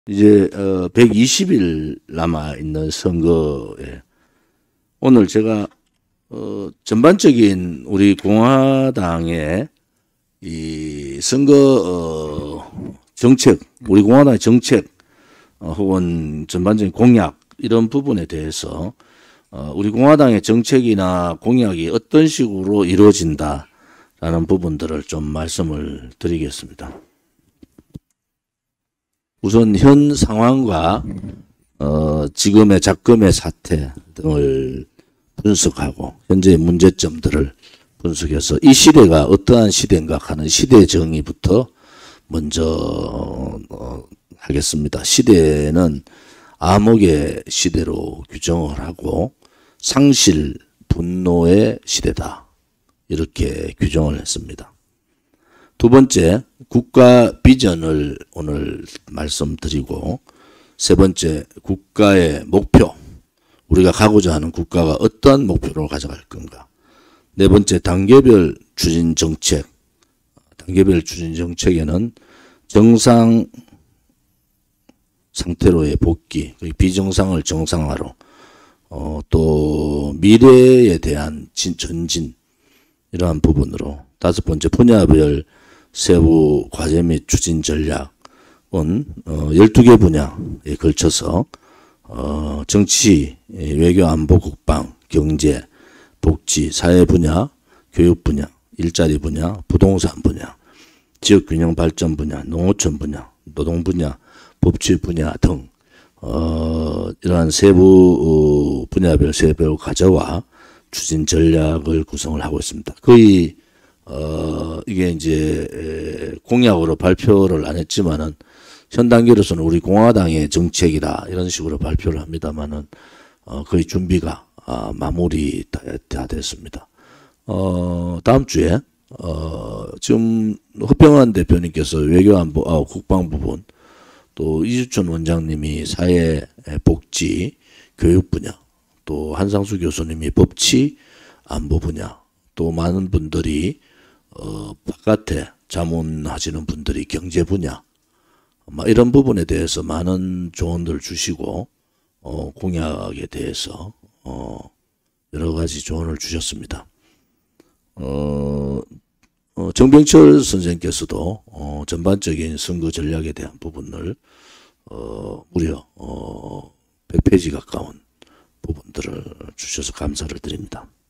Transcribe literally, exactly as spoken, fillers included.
이제 어 백이십 일 남아 있는 선거에 오늘 제가 어 전반적인 우리 공화당의 이 선거 어 정책, 우리 공화당의 정책 어 혹은 전반적인 공약 이런 부분에 대해서 어 우리 공화당의 정책이나 공약이 어떤 식으로 이루어진다라는 부분들을 좀 말씀을 드리겠습니다. 우선 현 상황과 어 지금의 작금의 사태 등을 분석하고 현재의 문제점들을 분석해서 이 시대가 어떠한 시대인가 하는 시대 정의부터 먼저 어 하겠습니다. 시대는 암흑의 시대로 규정을 하고 상실, 분노의 시대다. 이렇게 규정을 했습니다. 두 번째, 국가 비전을 오늘 말씀드리고, 세 번째, 국가의 목표, 우리가 가고자 하는 국가가 어떤 목표로 가져갈 건가. 네 번째, 단계별 추진 정책, 단계별 추진 정책에는 정상 상태로의 복귀, 비정상을 정상화로, 어, 또 미래에 대한 진, 전진, 이러한 부분으로, 다섯 번째, 분야별 세부 과제 및 추진 전략은 어, 열두 개 분야에 걸쳐서 어, 정치, 외교, 안보, 국방, 경제, 복지, 사회 분야, 교육 분야, 일자리 분야, 부동산 분야, 지역균형 발전 분야, 농어촌 분야, 노동 분야, 법치 분야 등 어, 이러한 세부 분야별 세부 과제와 추진 전략을 구성을 하고 있습니다. 거의 어, 이게 이제, 공약으로 발표를 안 했지만은, 현 단계로서는 우리 공화당의 정책이다, 이런 식으로 발표를 합니다만은, 어, 거의 준비가, 아, 마무리 다, 다 됐습니다. 어, 다음 주에, 어, 지금, 허평환 대표님께서 외교안보, 아, 국방 부분, 또 이주천 원장님이 사회, 복지, 교육 분야, 또 한상수 교수님이 법치, 안보 분야, 또 많은 분들이 어, 바깥에 자문하시는 분들이 경제 분야, 뭐 이런 부분에 대해서 많은 조언들을 주시고, 어, 공약에 대해서, 어, 여러 가지 조언을 주셨습니다. 어, 어, 정병철 선생님께서도, 어, 전반적인 선거 전략에 대한 부분을, 어, 무려, 어, 백 페이지 가까운 부분들을 주셔서 감사를 드립니다.